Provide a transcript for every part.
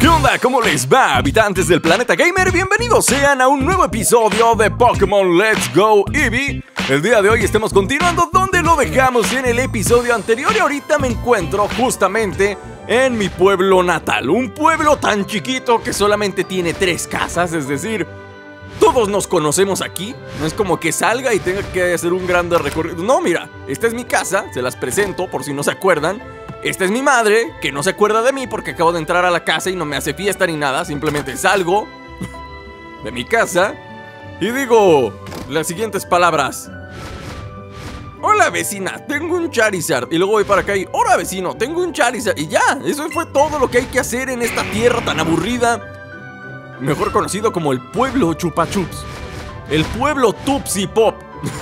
¿Qué onda? ¿Cómo les va, habitantes del planeta gamer? Bienvenidos sean a un nuevo episodio de Pokémon Let's Go Eevee. El día de hoy estamos continuando donde lo dejamos en el episodio anterior y ahorita me encuentro justamente en mi pueblo natal. Un pueblo tan chiquito que solamente tiene 3 casas, es decir, todos nos conocemos aquí. No es como que salga y tenga que hacer un gran recorrido. No, mira, esta es mi casa, se las presento por si no se acuerdan. Esta es mi madre, que no se acuerda de mí porque acabo de entrar a la casa y no me hace fiesta ni nada. Simplemente salgo de mi casa y digo las siguientes palabras: hola vecina, tengo un Charizard. Y luego voy para acá y hola vecino, tengo un Charizard. Y ya, eso fue todo lo que hay que hacer en esta tierra tan aburrida, mejor conocido como el pueblo Chupa Chups, el pueblo Tupsi Pop.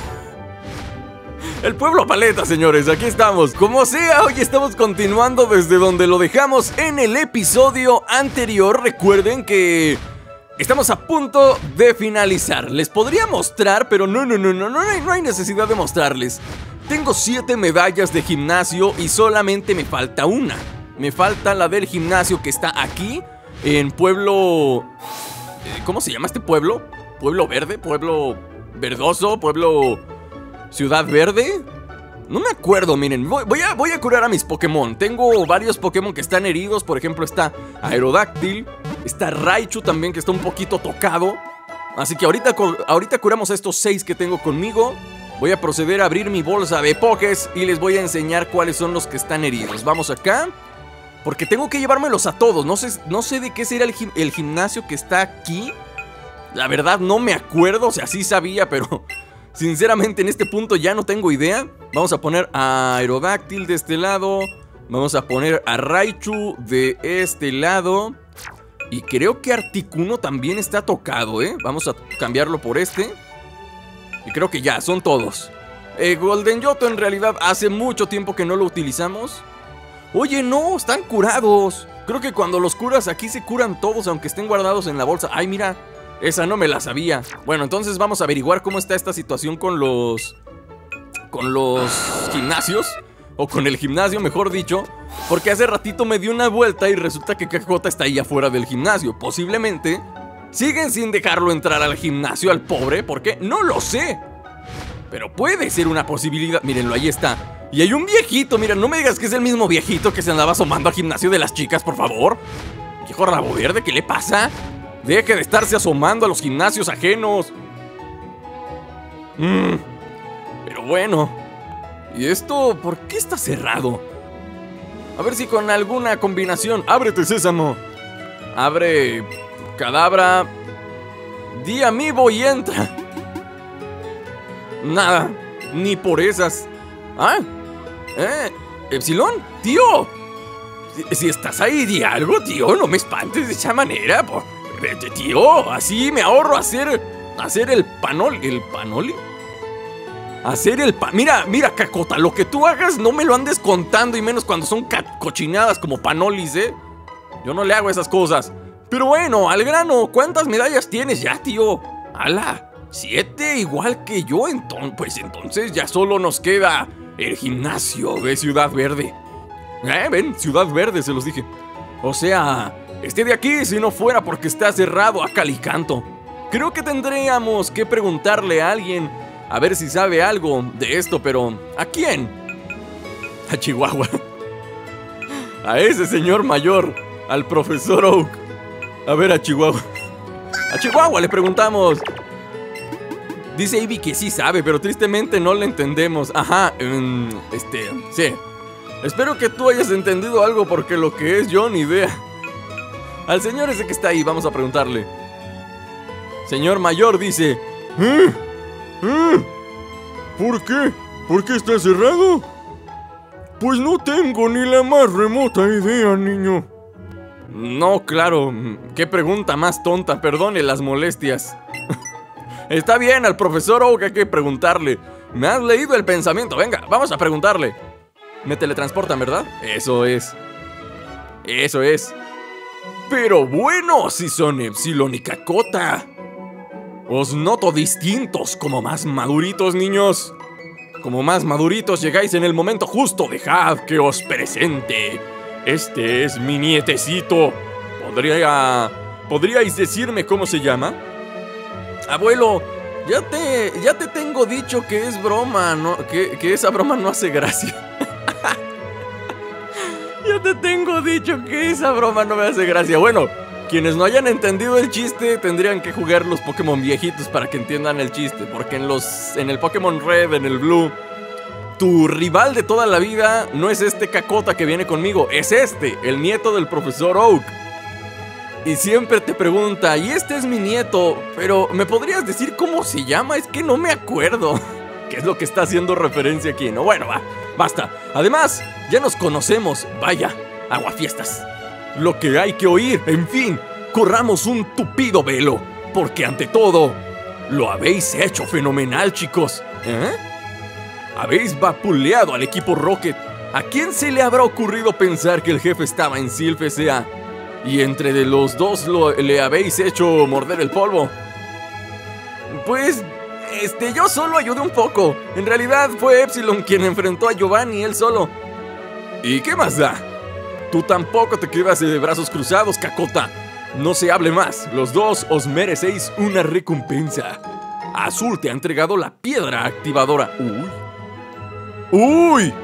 El pueblo paleta, señores, aquí estamos. Como sea, hoy estamos continuando desde donde lo dejamos en el episodio anterior. Recuerden que estamos a punto de finalizar. Les podría mostrar, pero no hay necesidad de mostrarles. Tengo 7 medallas de gimnasio y solamente me falta una. Me falta la del gimnasio que está aquí, en pueblo... ¿Cómo se llama este pueblo? ¿Pueblo verde? ¿Pueblo verdoso? ¿Pueblo... Ciudad Verde? No me acuerdo, miren. Voy a curar a mis Pokémon. Tengo varios Pokémon que están heridos. Por ejemplo, está Aerodactyl. Está Raichu también, que está un poquito tocado. Así que ahorita curamos a estos 6 que tengo conmigo. Voy a proceder a abrir mi bolsa de Pokés y les voy a enseñar cuáles son los que están heridos. Vamos acá, porque tengo que llevármelos a todos. No sé de qué será el gimnasio que está aquí. La verdad no me acuerdo. O sea, sí sabía, pero... sinceramente en este punto ya no tengo idea. Vamos a poner a Aerodactyl de este lado. Vamos a poner a Raichu de este lado. Y creo que Articuno también está tocado, ¿eh? Vamos a cambiarlo por este. Y creo que ya, son todos. Golden Yoto en realidad hace mucho tiempo que no lo utilizamos. Oye, no, están curados. Creo que cuando los curas aquí se curan todos, aunque estén guardados en la bolsa. Ay, mira, esa no me la sabía. Bueno, entonces vamos a averiguar cómo está esta situación con los gimnasios. O con el gimnasio, mejor dicho. Porque hace ratito me dio una vuelta y resulta que Cajota está ahí afuera del gimnasio. Posiblemente siguen sin dejarlo entrar al gimnasio al pobre. ¿Por qué? No lo sé. Pero puede ser una posibilidad. Mírenlo, ahí está. Y hay un viejito, mira, no me digas que es el mismo viejito que se andaba asomando al gimnasio de las chicas, por favor. Viejo rabo verde, ¿qué le pasa? Deje de estarse asomando a los gimnasios ajenos. Pero bueno. ¿Y esto por qué está cerrado? A ver si con alguna combinación. ¡Ábrete, sésamo! Abre Cadabra, di amiibo y entra. Nada, ni por esas. Ah, Epsilon, tío. Si estás ahí, di algo, tío. No me espantes de esa manera, tío, así me ahorro hacer el panoli. ¿El panoli? Hacer el pan... Mira, Cacota, lo que tú hagas no me lo andes contando, y menos cuando son cochinadas como panolis, ¿eh? Yo no le hago esas cosas. Pero bueno, al grano, ¿cuántas medallas tienes ya, tío? ¡Hala! 7, igual que yo, pues entonces ya solo nos queda el gimnasio de Ciudad Verde. Ven, Ciudad Verde, se los dije. O sea... este de aquí, si no fuera porque está cerrado a cal y canto. Creo que tendríamos que preguntarle a alguien a ver si sabe algo de esto, pero ¿a quién? A Chihuahua. A ese señor mayor, al profesor Oak. A ver, a Chihuahua. A Chihuahua le preguntamos. Dice Eevee que sí sabe, pero tristemente no le entendemos. Ajá, sí. Espero que tú hayas entendido algo, porque lo que es yo ni idea. Al señor ese que está ahí, vamos a preguntarle. Señor mayor, dice. ¿Por qué? ¿Por qué está cerrado? Pues no tengo ni la más remota idea, niño. No, claro. Qué pregunta más tonta, perdone las molestias. Está bien, al profesor Oak hay que preguntarle. Me has leído el pensamiento, venga, vamos a preguntarle. Me teletransportan, ¿verdad? Eso es. Eso es. Pero bueno, si son Epsilon y Cacota. Os noto distintos, como más maduritos, niños. Como más maduritos llegáis en el momento justo. Dejad que os presente. Este es mi nietecito. ¿Podríais decirme cómo se llama? Abuelo, ya te tengo dicho que es broma, ¿no? Que esa broma no hace gracia. Ya te tengo dicho que esa broma no me hace gracia. Bueno, quienes no hayan entendido el chiste tendrían que jugar los Pokémon viejitos para que entiendan el chiste. Porque en el Pokémon Red, en el Blue, tu rival de toda la vida no es este cacota que viene conmigo, es este, el nieto del profesor Oak. Y siempre te pregunta, y este es mi nieto, pero ¿me podrías decir cómo se llama? Es que no me acuerdo. ¿Qué es lo que está haciendo referencia aquí? No, bueno, basta. Además, ya nos conocemos. Vaya, aguafiestas. Lo que hay que oír, en fin, corramos un tupido velo. Porque ante todo, lo habéis hecho fenomenal, chicos. Habéis vapuleado al equipo Rocket. ¿A quién se le habrá ocurrido pensar que el jefe estaba en Silph S.A.? Y entre de los dos le habéis hecho morder el polvo. Pues, yo solo ayudé un poco. En realidad fue Epsilon quien enfrentó a Giovanni él solo. ¿Y qué más da? Tú tampoco te quedas de brazos cruzados, cacota. No se hable más. Los dos os merecéis una recompensa. Azul te ha entregado la piedra activadora. ¡Uy!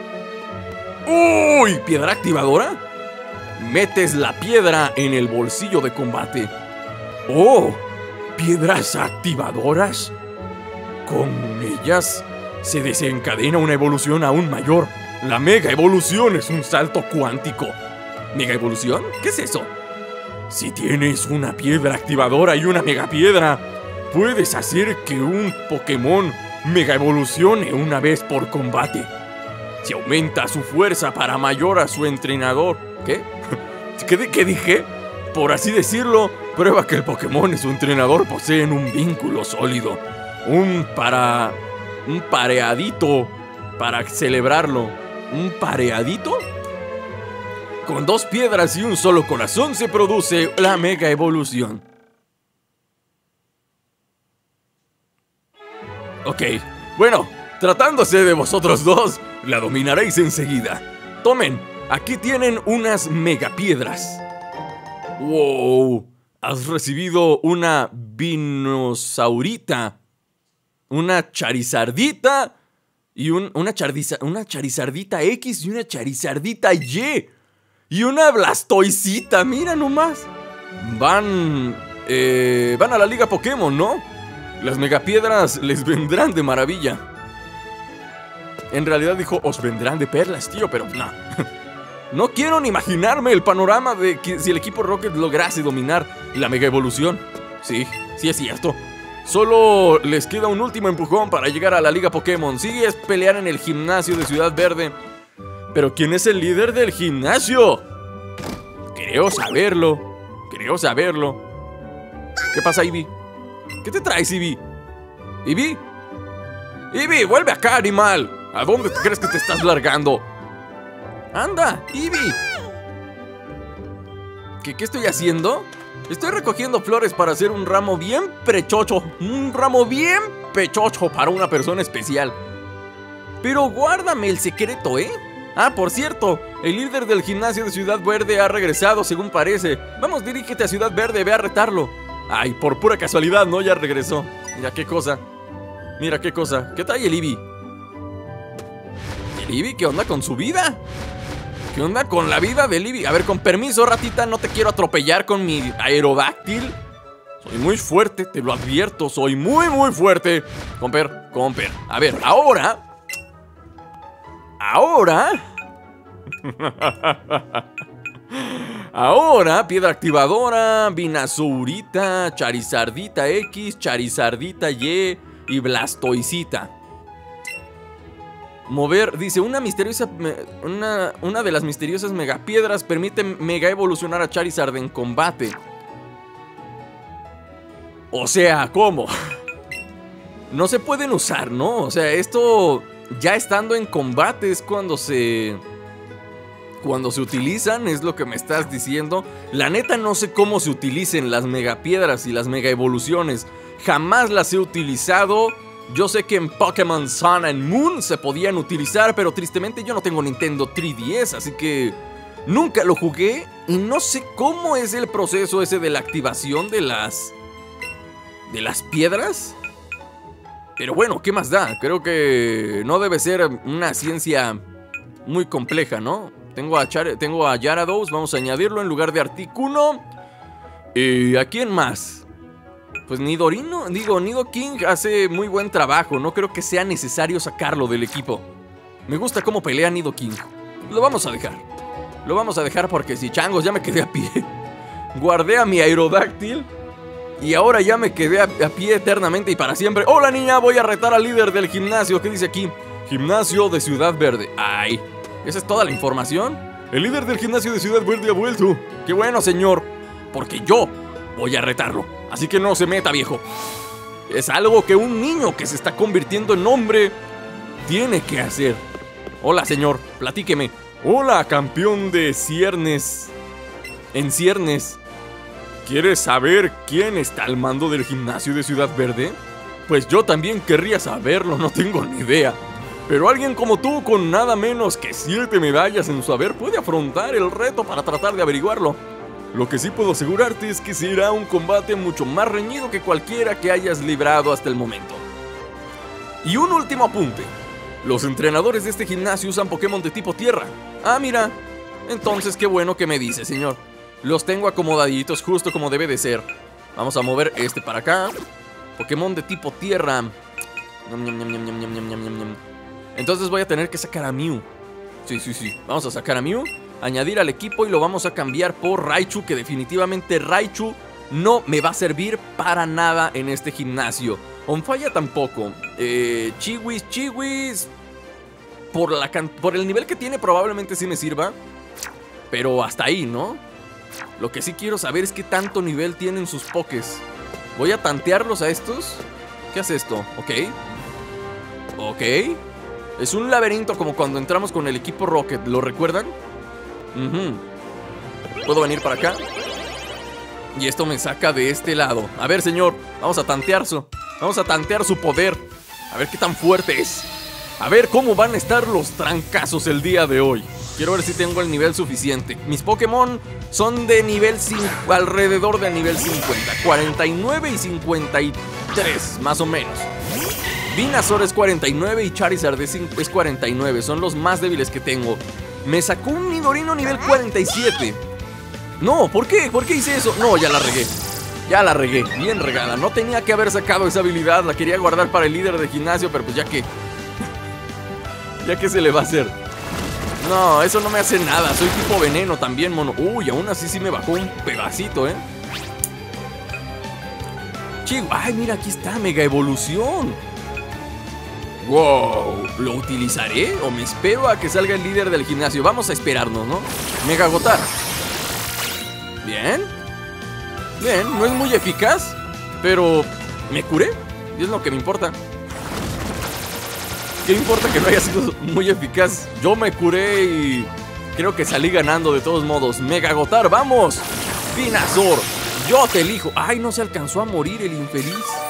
¿Piedra activadora? Metes la piedra en el bolsillo de combate. ¡Oh! ¿Piedras activadoras? Con ellas se desencadena una evolución aún mayor. La mega evolución es un salto cuántico. ¿Mega evolución? ¿Qué es eso? Si tienes una piedra activadora y una mega piedra, puedes hacer que un Pokémon mega evolucione una vez por combate. Si aumenta su fuerza para mayor a su entrenador. ¿Qué? ¿Qué dije? Por así decirlo, prueba que el Pokémon y su entrenador poseen un vínculo sólido. Un pareadito para celebrarlo. ¿Un pareadito? Con 2 piedras y un solo corazón se produce la mega evolución. Ok, bueno, tratándose de vosotros dos, la dominaréis enseguida. Tomen, aquí tienen unas megapiedras. ¡Wow! Has recibido una Vinosaurita, una Charizardita y una Charizardita X y una Charizardita Y. Y una Blastoisita, mira nomás. Van a la Liga Pokémon, ¿no? Las megapiedras les vendrán de maravilla. En realidad dijo, os vendrán de perlas, tío, pero no. No quiero ni imaginarme el panorama de que si el equipo Rocket lograse dominar la mega evolución. Sí es cierto. Solo les queda un último empujón para llegar a la Liga Pokémon. Sigue es pelear en el gimnasio de Ciudad Verde. ¿Pero quién es el líder del gimnasio? Creo saberlo. ¿Qué pasa, Eevee? ¿Qué te traes, Eevee? ¿Eevee? ¡Eevee, vuelve acá, animal! ¿A dónde crees que te estás largando? ¡Anda, Eevee! ¿Qué estoy haciendo? Estoy recogiendo flores para hacer un ramo bien prechocho. Un ramo bien pechocho para una persona especial. Pero guárdame el secreto, ¿eh? Ah, por cierto, el líder del gimnasio de Ciudad Verde ha regresado, según parece. Vamos, dirígete a Ciudad Verde, ve a retarlo. Ay, por pura casualidad, ¿no? Ya regresó. Mira qué cosa. ¿Qué trae el Eevee? ¿El Eevee qué onda con su vida? ¿Qué onda con la vida del Eevee? A ver, con permiso, ratita, no te quiero atropellar con mi aerodáctil. Soy muy fuerte, te lo advierto, soy muy fuerte. Comper. A ver, ahora... Ahora, piedra activadora, Vinosaurita, Charizardita X, Charizardita Y y Blastoisita. Mover, dice, una de las misteriosas megapiedras permite mega evolucionar a Charizard en combate. O sea, ¿cómo? No se pueden usar, ¿no? O sea, esto ya estando en combate es cuando se utilizan, es lo que me estás diciendo. La neta no sé cómo se utilicen las megapiedras y las mega evoluciones. Jamás las he utilizado. Yo sé que en Pokémon Sun and Moon se podían utilizar, pero tristemente yo no tengo Nintendo 3DS, así que Nunca lo jugué y no sé cómo es el proceso ese de la activación de las piedras. Pero bueno, ¿qué más da? Creo que no debe ser una ciencia muy compleja, ¿no? Tengo a Gyarados, vamos a añadirlo en lugar de Articuno. ¿A quién más? Pues Nidoking hace muy buen trabajo. No creo que sea necesario sacarlo del equipo. Me gusta cómo pelea Nidoking. Lo vamos a dejar. Lo vamos a dejar porque si changos ya me quedé a pie. Guardé a mi Aerodáctil y ahora ya me quedé a pie eternamente y para siempre. Hola niña, voy a retar al líder del gimnasio. ¿Qué dice aquí? Gimnasio de Ciudad Verde. Ay, ¿esa es toda la información? El líder del gimnasio de Ciudad Verde ha vuelto. Qué bueno, señor, porque yo voy a retarlo. Así que no se meta, viejo. Es algo que un niño que se está convirtiendo en hombre tiene que hacer. Hola, señor, platíqueme. Hola, campeón de ciernes. En ciernes. ¿Quieres saber quién está al mando del gimnasio de Ciudad Verde? Pues yo también querría saberlo, no tengo ni idea. Pero alguien como tú, con nada menos que 7 medallas en su haber, puede afrontar el reto para tratar de averiguarlo. Lo que sí puedo asegurarte es que será un combate mucho más reñido que cualquiera que hayas librado hasta el momento. Y un último apunte. Los entrenadores de este gimnasio usan Pokémon de tipo tierra. Ah, mira. Entonces qué bueno que me dice, señor. Los tengo acomodaditos justo como debe de ser. Vamos a mover este para acá. Pokémon de tipo tierra. Entonces voy a tener que sacar a Mew. Sí. Vamos a sacar a Mew, añadir al equipo y lo vamos a cambiar por Raichu, que definitivamente Raichu no me va a servir para nada en este gimnasio. Onfaya tampoco. Chiwis. Por el nivel que tiene probablemente sí me sirva. Pero hasta ahí, ¿no? Lo que sí quiero saber es qué tanto nivel tienen sus pokés. Voy a tantearlos a estos. ¿Qué hace esto? Ok. Es un laberinto como cuando entramos con el equipo Rocket. ¿Lo recuerdan? Puedo venir para acá. Y esto me saca de este lado. A ver, señor, vamos a tantear su poder. A ver qué tan fuerte es. A ver cómo van a estar los trancazos el día de hoy. Quiero ver si tengo el nivel suficiente. Mis Pokémon son de nivel 5, alrededor del nivel 50. 49 y 53, más o menos. Venusaur es 49 y Charizard es 49. Son los más débiles que tengo. Me sacó un Nidorino nivel 47. No, ¿por qué? ¿Por qué hice eso? No, ya la regué. Bien regada. No tenía que haber sacado esa habilidad. La quería guardar para el líder de gimnasio, pero pues ya que se le va a hacer. No, eso no me hace nada. Soy tipo veneno también, mono. Uy, aún así sí me bajó un pedacito, Chico, ay, mira, aquí está, Mega Evolución. Wow, ¿lo utilizaré o me espero a que salga el líder del gimnasio? Vamos a esperarnos, ¿no? Mega Agotar. Bien, no es muy eficaz, pero me curé y es lo que me importa. ¿Qué importa que no haya sido muy eficaz? Yo me curé y creo que salí ganando de todos modos. Mega Agotar, vamos. Venusaur, yo te elijo. Ay, no se alcanzó a morir el infeliz.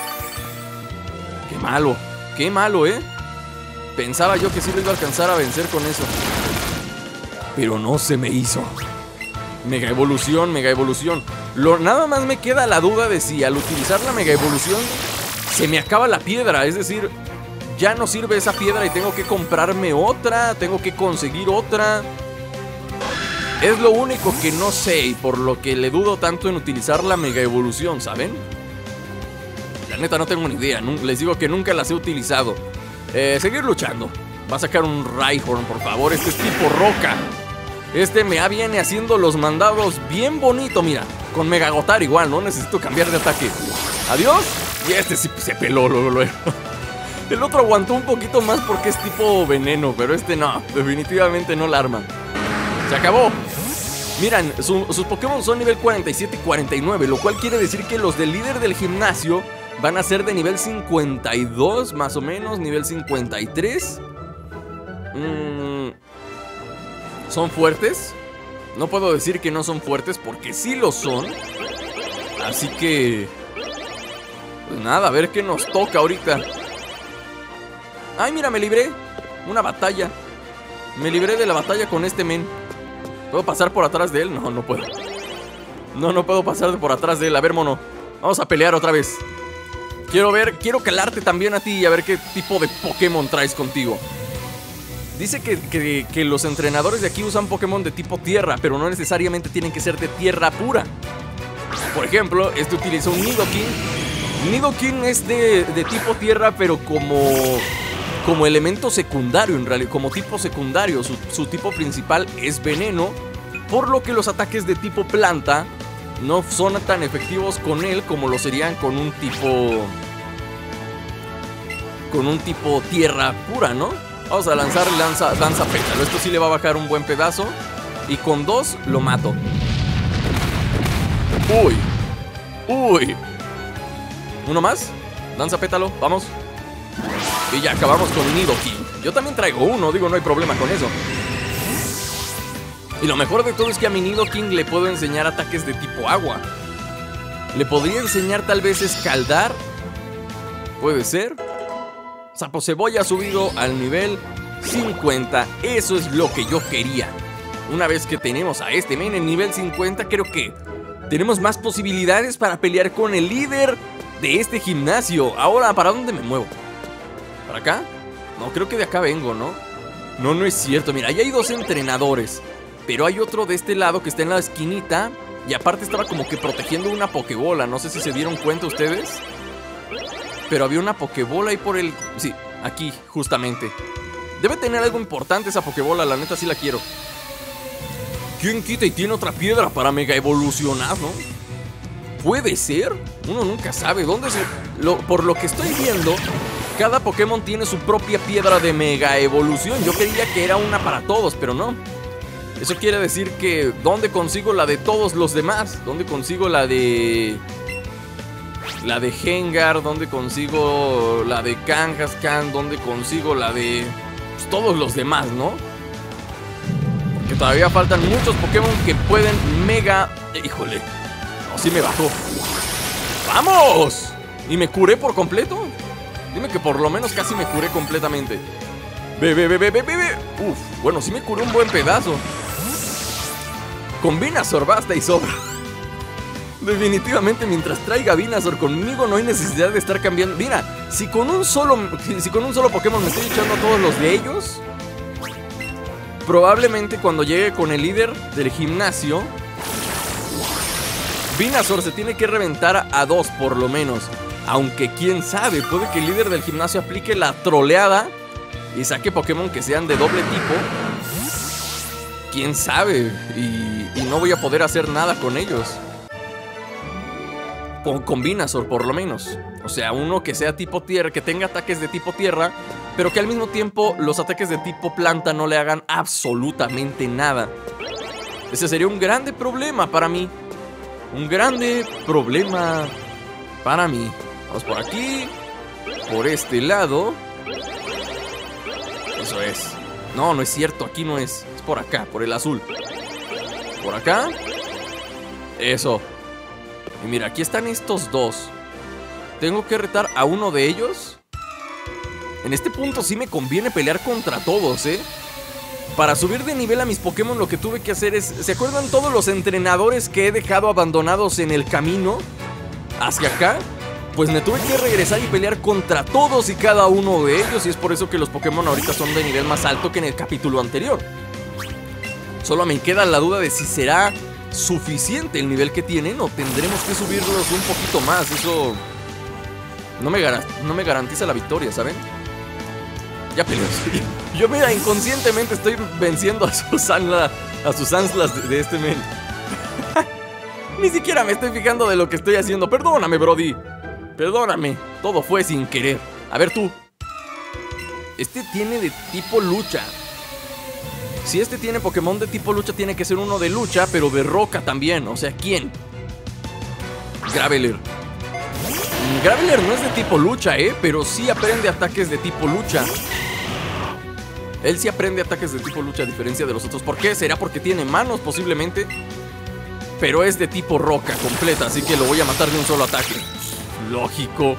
Qué malo, Pensaba yo que sí lo iba a alcanzar a vencer con eso, pero no se me hizo. Mega Evolución. Nada más me queda la duda de si al utilizar la Mega Evolución se me acaba la piedra. Es decir, ya no sirve esa piedra y tengo que comprarme otra. Tengo que conseguir otra. Es lo único que no sé y por lo que le dudo tanto en utilizar la Mega Evolución, ¿saben? La neta no tengo ni idea. Les digo que nunca las he utilizado. Seguir luchando. Va a sacar un Rhyhorn, por favor. Este es tipo roca. Este me viene haciendo los mandados bien bonito, mira. Con Mega Agotar igual, no necesito cambiar de ataque. Adiós. Y este sí se peló luego. El otro aguantó un poquito más porque es tipo veneno, pero este no, definitivamente no la arman. Se acabó. Miran, sus Pokémon son nivel 47 y 49, lo cual quiere decir que los del líder del gimnasio van a ser de nivel 52, más o menos, nivel 53. ¿Son fuertes? No puedo decir que no son fuertes porque sí lo son. Así que... pues nada, a ver qué nos toca ahorita. Ay, mira, me libré. Una batalla. Me libré de la batalla con este men. ¿Puedo pasar por atrás de él? No, no puedo. No puedo pasar por atrás de él. A ver, mono, vamos a pelear otra vez. Quiero calarte también a ti y a ver qué tipo de Pokémon traes contigo. Dice que los entrenadores de aquí usan Pokémon de tipo tierra, pero no necesariamente tienen que ser de tierra pura. Por ejemplo, este utiliza un Nidoking. Nidoking es de tipo tierra, pero como elemento secundario, en realidad, como tipo secundario. Su tipo principal es veneno, por lo que los ataques de tipo planta no son tan efectivos con él como lo serían con un tipo tierra pura, ¿no? Vamos a lanzar danza pétalo. Esto sí le va a bajar un buen pedazo. Y con 2 lo mato. Uy. Uno más. Danza pétalo, vamos. Y ya acabamos con Nidoking. Yo también traigo uno, digo, no hay problema con eso. Y lo mejor de todo es que a mi Nidoking le puedo enseñar ataques de tipo agua. Le podría enseñar tal vez escaldar. Puede ser. Sapo Cebolla ha subido al nivel 50. Eso es lo que yo quería. Una vez que tenemos a este men en nivel 50, creo que tenemos más posibilidades para pelear con el líder de este gimnasio. Ahora, ¿para dónde me muevo? ¿Para acá? No, creo que de acá vengo, ¿no? No es cierto. Mira, ahí hay 2 entrenadores, pero hay otro de este lado que está en la esquinita. Y aparte estaba como que protegiendo una Pokébola. No sé si se dieron cuenta ustedes, pero había una Pokébola ahí por el... Sí, aquí, justamente. Debe tener algo importante esa Pokébola, la neta sí la quiero. ¿Quién quita y tiene otra piedra para mega evolucionar, no? ¿Puede ser? Uno nunca sabe dónde se... Por lo que estoy viendo, cada Pokémon tiene su propia piedra de mega evolución. Yo creía que era una para todos, pero no. Eso quiere decir que... ¿dónde consigo la de todos los demás? ¿Dónde consigo la de Gengar? ¿Dónde consigo la de Kangaskhan? ¿Dónde consigo la de... pues, todos los demás, ¿no? Que todavía faltan muchos Pokémon que pueden mega... Híjole. No, sí me bajó. ¡Vamos! ¿Y me curé por completo? Dime que por lo menos casi me curé completamente. Ve. Uf, bueno, sí me curé un buen pedazo. Con Venusaur basta y sobra. Definitivamente mientras traiga Venusaur conmigo no hay necesidad de estar cambiando. Mira, si con un solo Pokémon me estoy echando a todos los de ellos, probablemente cuando llegue con el líder del gimnasio, Venusaur se tiene que reventar a 2 por lo menos. Aunque quién sabe, puede que el líder del gimnasio aplique la troleada y saque Pokémon que sean de doble tipo. Quién sabe, y no voy a poder hacer nada con ellos. Con Venusaur por lo menos. O sea, uno que sea tipo tierra, que tenga ataques de tipo tierra, pero que al mismo tiempo los ataques de tipo planta no le hagan absolutamente nada. Ese sería un grande problema para mí. Un grande problema para mí. Vamos por aquí. Por este lado. Eso es. No es cierto, aquí no es. Es por acá, por el azul. Por acá. Eso. Y mira, aquí están estos 2. Tengo que retar a uno de ellos. En este punto sí me conviene pelear contra todos, ¿eh? Para subir de nivel a mis Pokémon lo que tuve que hacer es... ¿se acuerdan todos los entrenadores que he dejado abandonados en el camino hacia acá? Pues me tuve que regresar y pelear contra todos y cada uno de ellos. Y es por eso que los Pokémon ahorita son de nivel más alto que en el capítulo anterior. Solo me queda la duda de si será suficiente el nivel que tienen o tendremos que subirlos un poquito más. Eso no me garantiza la victoria, ¿saben? Ya peleó. Yo mira, inconscientemente estoy venciendo a sus Anslas de este men. Ni siquiera me estoy fijando de lo que estoy haciendo. Perdóname, Brody. Perdóname. Todo fue sin querer. A ver tú. Este tiene de tipo lucha. Si este tiene Pokémon de tipo lucha, tiene que ser uno de lucha, pero de roca también. O sea, ¿quién? Graveler. Graveler no es de tipo lucha, pero sí aprende ataques de tipo lucha. Él sí aprende ataques de tipo lucha a diferencia de los otros. ¿Por qué? ¿Será porque tiene manos? Posiblemente. Pero es de tipo roca completa, así que lo voy a matar de un solo ataque. Lógico.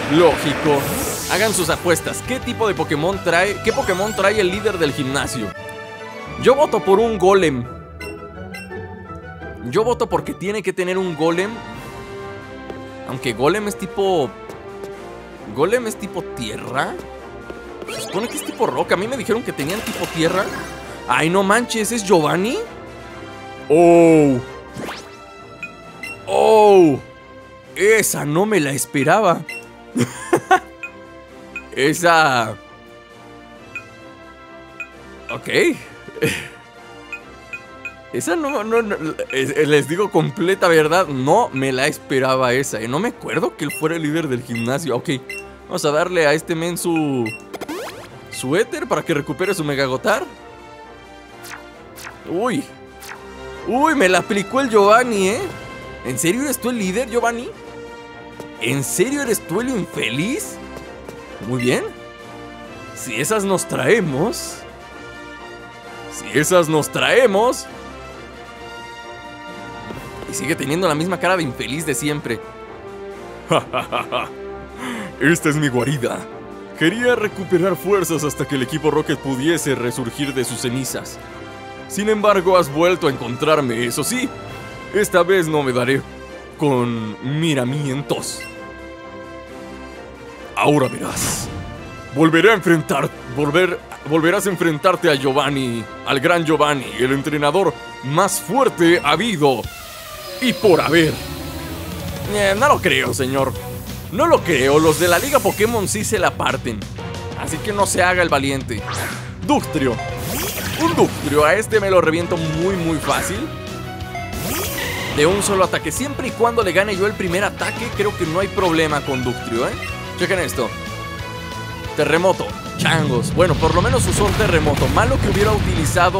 Hagan sus apuestas. ¿Qué tipo de Pokémon trae? ¿Qué Pokémon trae el líder del gimnasio? Yo voto por un golem. Yo voto porque tiene que tener un golem. Aunque golem es tipo... ¿Golem es tipo tierra? Se supone que es tipo roca. A mí me dijeron que tenían tipo tierra. Ay, no manches, ¿es Giovanni? ¡Oh! ¡Oh! Esa no me la esperaba. Esa... Ok. Esa no, les digo completa verdad, no me la esperaba esa. No me acuerdo que él fuera el líder del gimnasio. Ok, vamos a darle a este men su éter para que recupere su Megagotar. Uy, me la aplicó el Giovanni, ¿eh? ¿En serio eres tú el líder, Giovanni? ¿En serio eres tú el infeliz? Muy bien. Si esas nos traemos... Y sigue teniendo la misma cara de infeliz de siempre. Esta es mi guarida. Quería recuperar fuerzas hasta que el equipo Rocket pudiese resurgir de sus cenizas. Sin embargo, has vuelto a encontrarme, eso sí. Esta vez no me daré con miramientos. Ahora verás. Volverás a enfrentarte a Giovanni, al gran Giovanni, el entrenador más fuerte habido y por haber. No lo creo, señor. No lo creo, los de la Liga Pokémon sí se la parten. Así que no se haga el valiente. Dugtrio. Un Dugtrio, a este me lo reviento muy fácil. De un solo ataque, siempre y cuando le gane yo el primer ataque, creo que no hay problema con Dugtrio, ¿eh? Chequen esto. Terremoto, changos. Bueno, por lo menos usó un terremoto. Malo que hubiera utilizado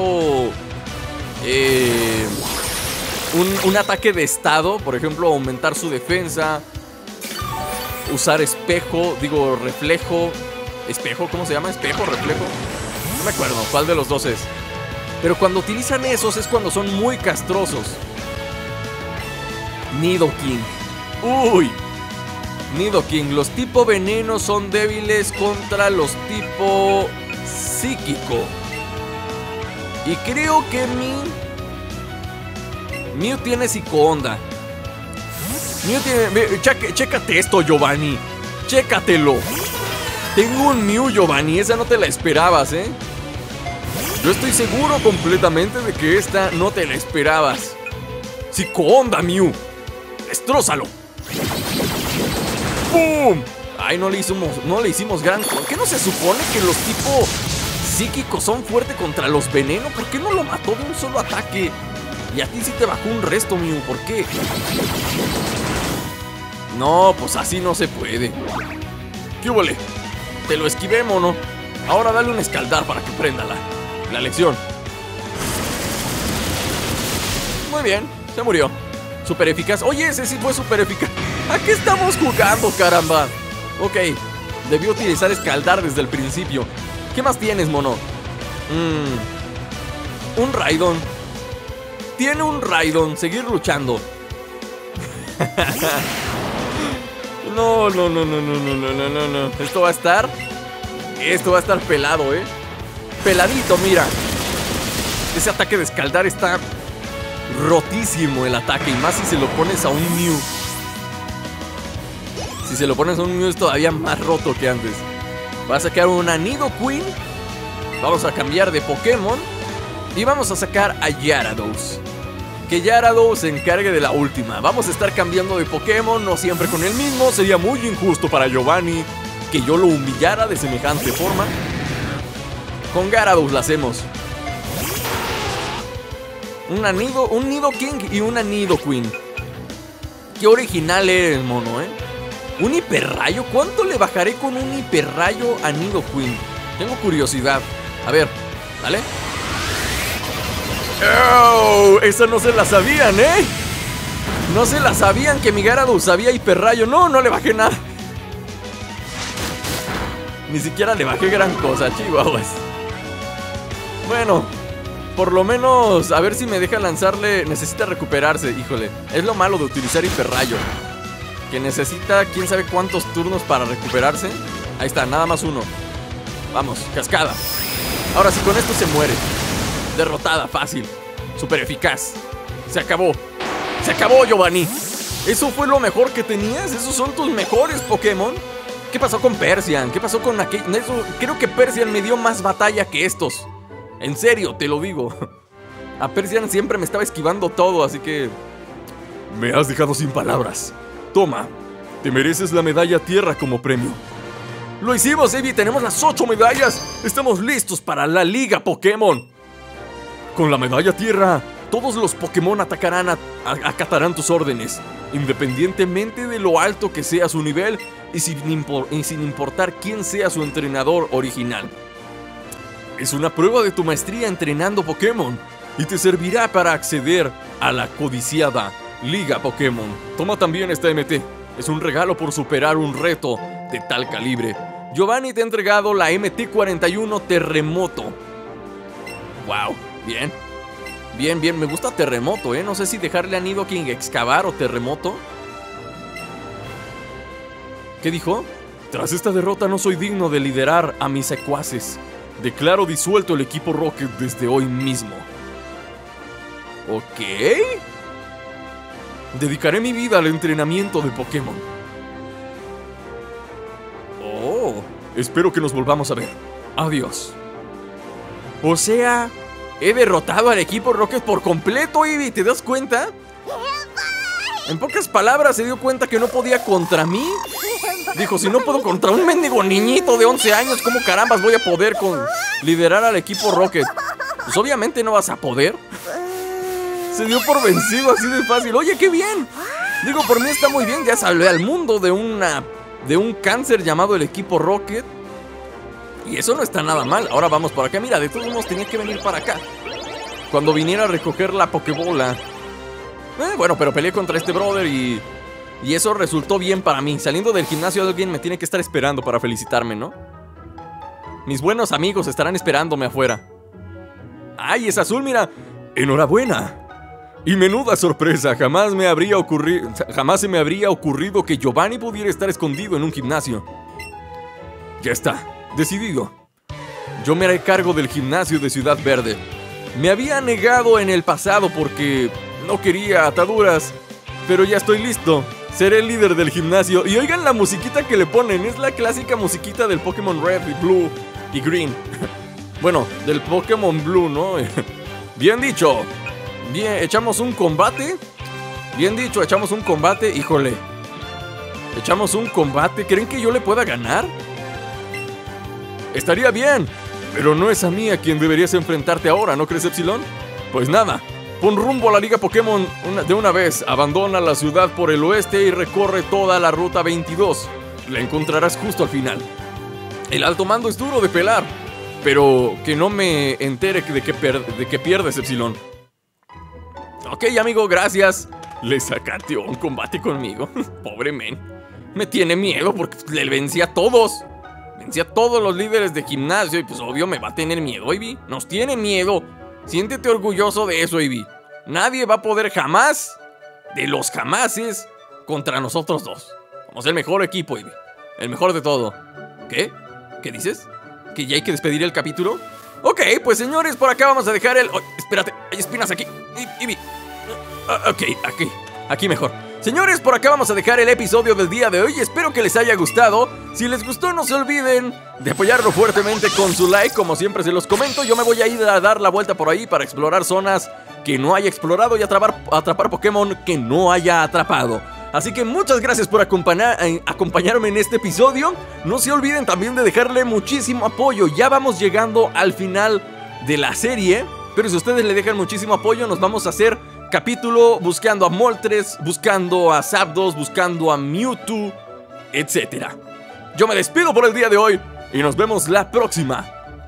un ataque de estado. Por ejemplo, aumentar su defensa. Usar reflejo. ¿Espejo? ¿Cómo se llama? ¿Espejo? ¿Reflejo? No me acuerdo cuál de los dos es. Pero cuando utilizan esos es cuando son muy castrosos. Nidoking. Uy. Nidoking, los tipo veneno son débiles contra los tipo psíquico. Y creo que Mew tiene psico-onda. Mew tiene... Chécate esto, Giovanni. Chécatelo. Tengo un Mew, Giovanni. Esa no te la esperabas, ¿eh? Yo estoy seguro completamente de que esta no te la esperabas. Psico-onda, Mew. Destrózalo. ¡Pum! Ay, no le hicimos gran... ¿Por qué no se supone que los tipo psíquicos son fuertes contra los venenos? ¿Por qué no lo mató de un solo ataque? Y a ti sí te bajó un resto, Mew. ¿Por qué? No, pues así no se puede. ¿Qué huele? Te lo esquivé, mono. Ahora dale un escaldar para que prenda la lección. Muy bien, se murió. Súper eficaz. Oye, ese sí fue súper eficaz. ¿A qué estamos jugando, caramba? Ok, debió utilizar escaldar desde el principio. ¿Qué más tienes, mono? Un Raidon. Tiene un Raidon. Seguir luchando. No. Esto va a estar pelado, ¿eh? Peladito, mira. Ese ataque de escaldar está rotísimo, el ataque. Y más si se lo pones a un Mew. Si se lo pones a un Mew es todavía más roto que antes. Va a sacar una Nidoqueen. Vamos a cambiar de Pokémon. Y vamos a sacar a Gyarados. Que Gyarados se encargue de la última. Vamos a estar cambiando de Pokémon, no siempre con el mismo. Sería muy injusto para Giovanni que yo lo humillara de semejante forma. Con Gyarados la hacemos. Un Nidoking y una Nidoqueen. Qué original eres, mono, ¿eh? Un hiperrayo. ¿Cuánto le bajaré con un hiperrayo a Nidoqueen? Tengo curiosidad. A ver, dale. ¡Oh! Esa no se la sabían, ¿eh? No se la sabían que mi Gyarados sabía hiperrayo. No le bajé nada. Ni siquiera le bajé gran cosa, chihuahuas. Bueno, por lo menos a ver si me deja lanzarle. Necesita recuperarse, híjole. Es lo malo de utilizar hiperrayo, que necesita quién sabe cuántos turnos para recuperarse. Ahí está, nada más uno. Vamos, cascada. Ahora sí, con esto se muere. Derrotada, fácil. Súper eficaz. Se acabó. Se acabó, Giovanni. ¿Eso fue lo mejor que tenías? ¿Esos son tus mejores Pokémon? ¿Qué pasó con Persian? ¿Qué pasó con aquel? Creo que Persian me dio más batalla que estos. En serio, te lo digo. A Persian siempre me estaba esquivando todo, así que... Me has dejado sin palabras. Toma, te mereces la medalla tierra como premio. ¡Lo hicimos, Eevee! ¡Tenemos las 8 medallas! ¡Estamos listos para la Liga Pokémon! Con la medalla tierra, todos los Pokémon acatarán tus órdenes, independientemente de lo alto que sea su nivel y sin importar quién sea su entrenador original. Es una prueba de tu maestría entrenando Pokémon y te servirá para acceder a la codiciada Liga Pokémon. Toma también esta MT. Es un regalo por superar un reto de tal calibre. Giovanni te ha entregado la MT-41 Terremoto. Wow, bien. Bien, bien, me gusta Terremoto, No sé si dejarle a Nidoking excavar o Terremoto. ¿Qué dijo? Tras esta derrota no soy digno de liderar a mis secuaces. Declaro disuelto el equipo Rocket desde hoy mismo. Ok. Dedicaré mi vida al entrenamiento de Pokémon. Oh. Espero que nos volvamos a ver. Adiós. O sea, he derrotado al equipo Rocket por completo, Eevee. ¿Te das cuenta? En pocas palabras, se dio cuenta que no podía contra mí. Dijo, si no puedo contra un mendigo niñito de 11 años, ¿cómo carambas voy a poder liderar al equipo Rocket? Pues obviamente no vas a poder. Se dio por vencido así de fácil. Oye, qué bien. Digo, por mí está muy bien. Ya salvé al mundo de un cáncer llamado el equipo Rocket. Y eso no está nada mal. Ahora vamos por acá. Mira, de todos modos tenía que venir para acá cuando viniera a recoger la Pokébola. Bueno, pero peleé contra este brother y eso resultó bien para mí. Saliendo del gimnasio alguien me tiene que estar esperando para felicitarme, ¿no? Mis buenos amigos estarán esperándome afuera. ¡Ay, es azul, mira! ¡Enhorabuena! Y menuda sorpresa, jamás se me habría ocurrido que Giovanni pudiera estar escondido en un gimnasio. Ya está, decidido. Yo me haré cargo del gimnasio de Ciudad Verde. Me había negado en el pasado porque no quería ataduras, pero ya estoy listo. Seré el líder del gimnasio. Y oigan la musiquita que le ponen, es la clásica musiquita del Pokémon Red y Blue y Green. Bueno, del Pokémon Blue, ¿no? Bien dicho. Bien, echamos un combate. Bien dicho, echamos un combate. Híjole. Echamos un combate. ¿Creen que yo le pueda ganar? Estaría bien. Pero no es a mí a quien deberías enfrentarte ahora, ¿no crees, Epsilon? Pues nada. Pon rumbo a la Liga Pokémon de una vez. Abandona la ciudad por el oeste y recorre toda la ruta 22. La encontrarás justo al final. El alto mando es duro de pelar. Pero que no me entere de que pierdes, Epsilon. Ok, amigo, gracias. Le sacateó un combate conmigo. Pobre men. Me tiene miedo porque le vencí a todos. Vencí a todos los líderes de gimnasio y pues obvio me va a tener miedo, Eevee. Nos tiene miedo. Siéntete orgulloso de eso, Eevee. Nadie va a poder jamás, de los jamases, contra nosotros dos. Somos el mejor equipo, Eevee. El mejor de todo. ¿Qué? ¿Qué dices? ¿Que ya hay que despedir el capítulo? Ok, pues señores, por acá vamos a dejar el... Oh, espérate, hay espinas aquí. Eevee. Ok, aquí mejor. Señores, por acá vamos a dejar el episodio del día de hoy. Espero que les haya gustado. Si les gustó, no se olviden de apoyarlo fuertemente con su like. Como siempre se los comento, yo me voy a ir a dar la vuelta por ahí para explorar zonas que no haya explorado y atrapar Pokémon que no haya atrapado. Así que muchas gracias por acompañarme en este episodio. No se olviden también de dejarle muchísimo apoyo. Ya vamos llegando al final de la serie, pero si ustedes le dejan muchísimo apoyo, nos vamos a hacer capítulo buscando a Moltres, buscando a Zapdos, buscando a Mewtwo, etc. Yo me despido por el día de hoy y nos vemos la próxima.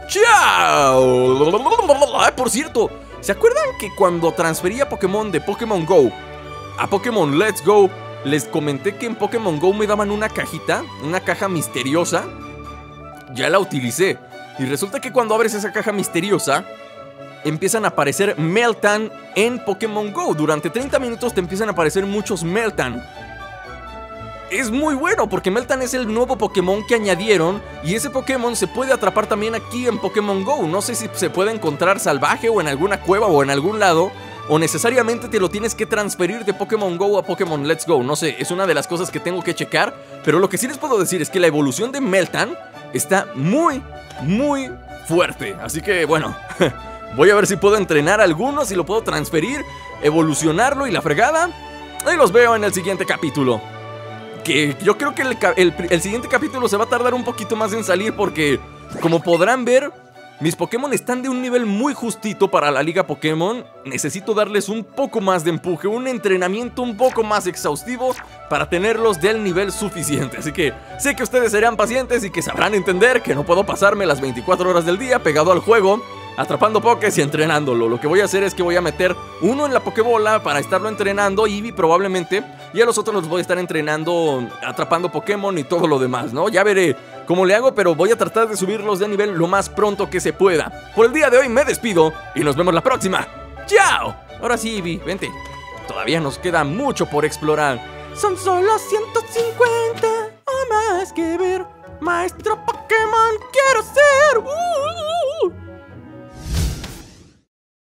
¡Chao! Por cierto, ¿se acuerdan que cuando transfería Pokémon de Pokémon Go a Pokémon Let's Go, les comenté que en Pokémon Go me daban una cajita, una caja misteriosa? Ya la utilicé y resulta que cuando abres esa caja misteriosa empiezan a aparecer Meltan en Pokémon Go. Durante 30 minutos te empiezan a aparecer muchos Meltan. es muy bueno porque Meltan es el nuevo Pokémon que añadieron y ese Pokémon se puede atrapar también aquí en Pokémon GO. No sé si se puede encontrar salvaje o en alguna cueva o en algún lado, o necesariamente te lo tienes que transferir de Pokémon GO a Pokémon Let's Go. No sé, es una de las cosas que tengo que checar, pero lo que sí les puedo decir es que la evolución de Meltan está muy fuerte. Así que bueno, voy a ver si puedo entrenar a algunos, si lo puedo transferir, evolucionarlo y la fregada. Y los veo en el siguiente capítulo. Que yo creo que el siguiente capítulo se va a tardar un poquito más en salir porque, como podrán ver, mis Pokémon están de un nivel muy justito para la Liga Pokémon. Necesito darles un poco más de empuje, un entrenamiento un poco más exhaustivo para tenerlos del nivel suficiente. Así que sé que ustedes serán pacientes y que sabrán entender que no puedo pasarme las 24 horas del día pegado al juego, atrapando Pokés y entrenándolo. Lo que voy a hacer es que voy a meter uno en la Pokébola para estarlo entrenando, Eevee probablemente, y a los otros los voy a estar entrenando, atrapando Pokémon y todo lo demás, ¿no? Ya veré cómo le hago, pero voy a tratar de subirlos de nivel lo más pronto que se pueda. Por el día de hoy me despido y nos vemos la próxima. ¡Chao! Ahora sí, Eevee, vente. Todavía nos queda mucho por explorar. Son solo 150 o más que ver, maestro